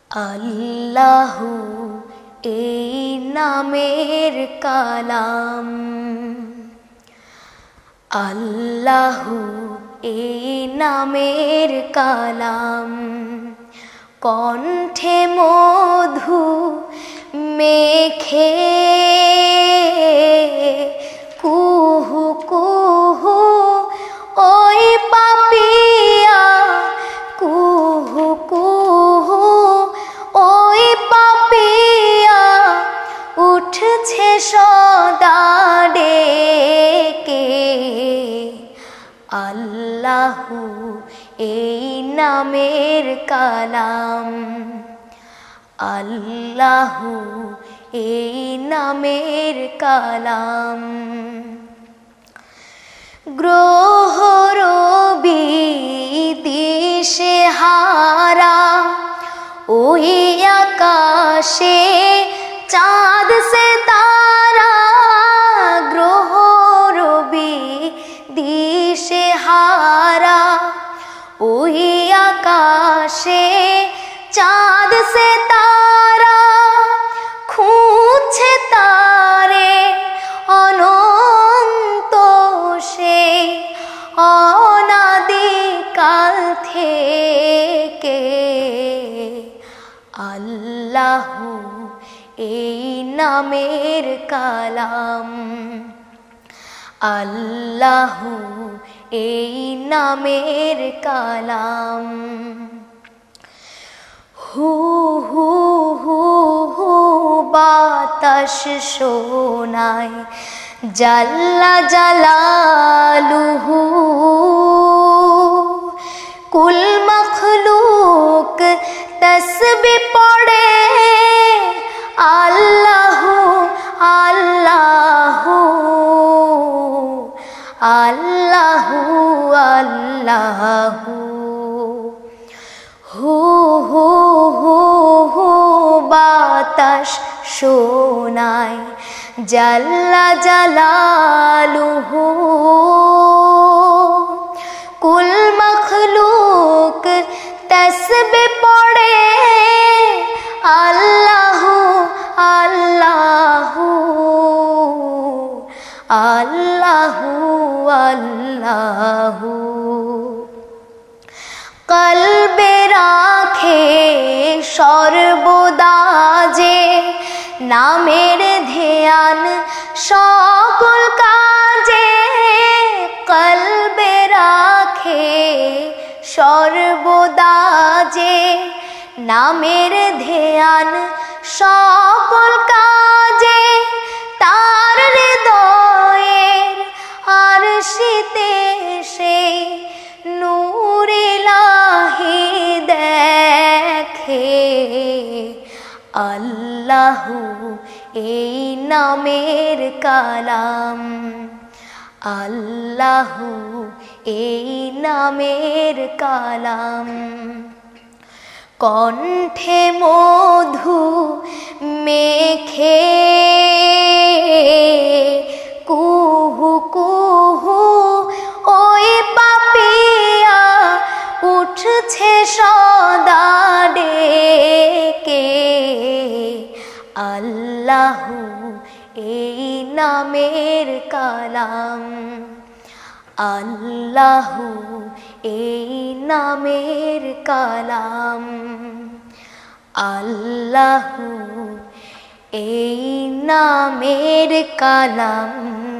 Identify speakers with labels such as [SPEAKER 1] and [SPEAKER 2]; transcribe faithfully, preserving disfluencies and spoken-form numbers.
[SPEAKER 1] আল্লাহু এই নামের কালাম, আল্লাহু এই নামের কালাম, কণ্ঠে মধু মেখে কুহু কুহু ওই পাপিয়া, কুহু কুহু ওই পাপিয়া উঠছে সদা ডেকে। আল্লাহু এই নামের কালাম, আল্লাহু এই নামের কালাম। গ্রহ রবি দিশে হারা ওই আকাশে চাঁদ সে তারা, গ্রহ রবি দিশে হারা ওই আকাশে চাঁদ সে তারা, খুঁজছে তারে অনন্ত সে অনাদিকাল থেকে। আল্লাহু এই নামের কালাম, আল্লাহু এই নামের কালাম। হু হু হু হু বাতাস শোনায় জাল্লা জালালুহু, কুল মখলুক তসবিহ পড়ে আল্লাহু আল্লাহু আল্লাহু আল্লাহু। হু হু হু হু বাতাস শোনায় জাল্লা জালালুহু, কুল মখলুক তসবিহ পড়ে আল্লাহু আল্লাহু আল্লাহু আল্লাহু। কলবে রাখে সর্বদা যে নামের ধ্যান সকল কাজে, কলবে রাখে সর্বদা যে নামের ধ্যান সকল কাজে, তার হৃদয়ের আরশিতে সেই নূর ইলাহি দেখে। আল্লাহু এই নামের কালাম, আল্লাহু এই নামের কালাম, কণ্ঠে মধু মেখে কুহু কুহু ওই পাপিয়া উঠছে সদা ডেকে। আল্লাহু এই নামের কালাম, আল্লাহু এই নামের কালাম, আল্লাহু এই নামের কালাম।